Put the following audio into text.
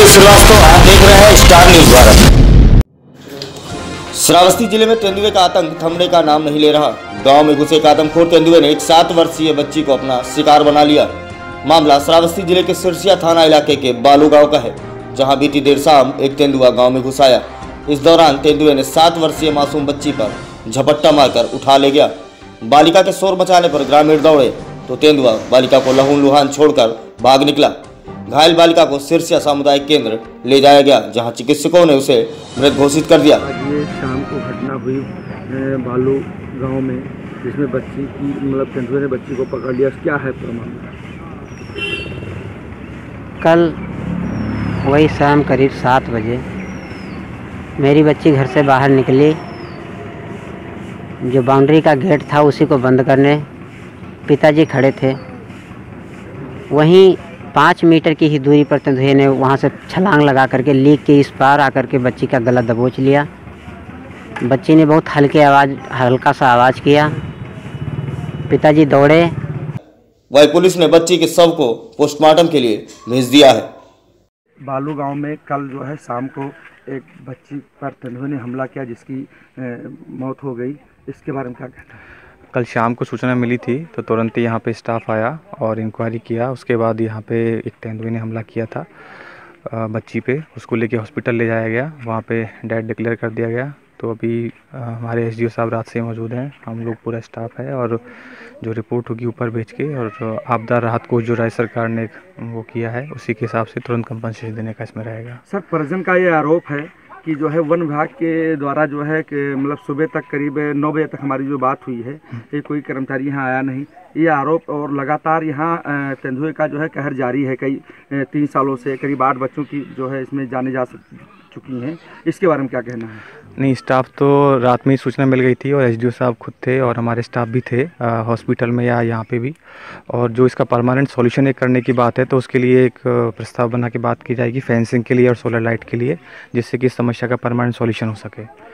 श्रीवास्तव, आप देख रहे हैं स्टार न्यूज भारत। श्रावस्ती जिले में तेंदुए का आतंक थमने का नाम नहीं ले रहा। गांव में घुसे एक आदमखोर तेंदुए ने एक 7 वर्षीय बच्ची को अपना शिकार बना लिया। मामला श्रावस्ती जिले के सिरसिया थाना इलाके के बालू गांव का है, जहां बीती देर शाम एक तेंदुआ गांव में घुस आया। इस दौरान तेंदुए ने 7 वर्षीय मासूम बच्ची पर झपट्टा मारकर उठा ले गया। बालिका के शोर मचाने पर ग्रामीण दौड़े तो तेंदुआ बालिका को लहून लुहान छोड़कर भाग निकला। घायल बालिका को सिरसिया सामुदायिक केंद्र ले जाया गया, जहां चिकित्सकों ने उसे मृत घोषित कर दिया। ये शाम को घटना हुई बालू गांव में, जिसमें बच्ची की मतलब तेंदुए ने बच्ची को पकड़ लिया। क्या है पूरा मामला? कल वही शाम करीब 7 बजे मेरी बच्ची घर से बाहर निकली। जो बाउंड्री का गेट था उसी को बंद करने पिताजी खड़े थे। वहीं 5 मीटर की ही दूरी पर तेंदुए ने वहां से छलांग लगा करके लीक के इस पार आकर के बच्ची का गला दबोच लिया। बच्ची ने बहुत हल्का सा आवाज़ किया। पिताजी दौड़े। वही पुलिस ने बच्ची के शव को पोस्टमार्टम के लिए भेज दिया है। बालू गांव में कल जो है शाम को एक बच्ची पर तेंदुए ने हमला किया, जिसकी मौत हो गई। इसके बारे में क्या कहना है? कल शाम को सूचना मिली थी तो तुरंत ही यहाँ पे स्टाफ आया और इंक्वायरी किया। उसके बाद यहाँ पे एक तेंदुए ने हमला किया था बच्ची पे। उसको लेके हॉस्पिटल ले जाया गया, वहाँ पे डेड डिक्लेयर कर दिया गया। तो अभी हमारे एसडीओ साहब रात से मौजूद हैं, हम लोग पूरा स्टाफ है, और जो रिपोर्ट होगी ऊपर भेज के, और जो आपदा राहत कोष जो राज्य सरकार ने वो किया है उसी के हिसाब से तुरंत कंपनसेशन देने का इसमें रहेगा। सर, परिजन का ये आरोप है कि जो है वन विभाग के द्वारा जो है कि मतलब सुबह तक करीब 9 बजे तक हमारी जो बात हुई है कि कोई कर्मचारी यहाँ आया नहीं, ये आरोप, और लगातार यहाँ तेंदुए का जो है कहर जारी है। कई 3 सालों से करीब 8 बच्चों की जो है इसमें जाने जा चुकी हैं। इसके बारे में क्या कहना है? नहीं, स्टाफ तो रात में ही सूचना मिल गई थी और एसडीओ साहब खुद थे और हमारे स्टाफ भी थे हॉस्पिटल में या यहाँ पे भी। और जो इसका परमानेंट सॉल्यूशन एक करने की बात है तो उसके लिए एक प्रस्ताव बना के बात की जाएगी फेंसिंग के लिए और सोलर लाइट के लिए, जिससे कि इस समस्या का परमानेंट सॉल्यूशन हो सके।